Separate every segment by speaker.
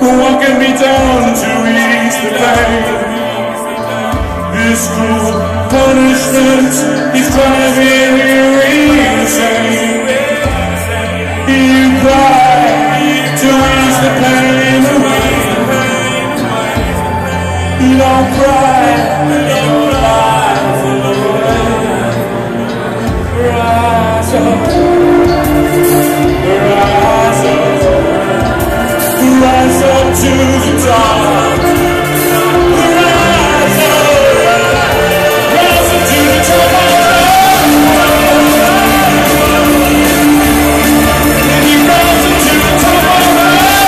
Speaker 1: what can be done to ease the pain? This cruel punishment is driving you insane. You cry to ease the pain away. You don't cry, your life alone. Rise up, rise up, rise up to the top. Rise up to the top. And you rise up to the top of the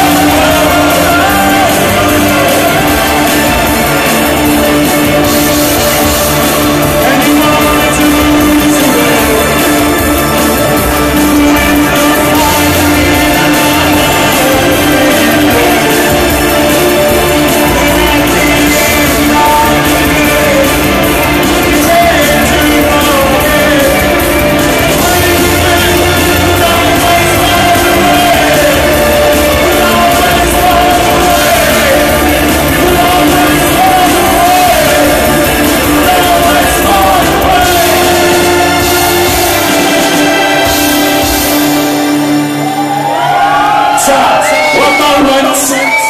Speaker 1: and you want to lose the way. One moment.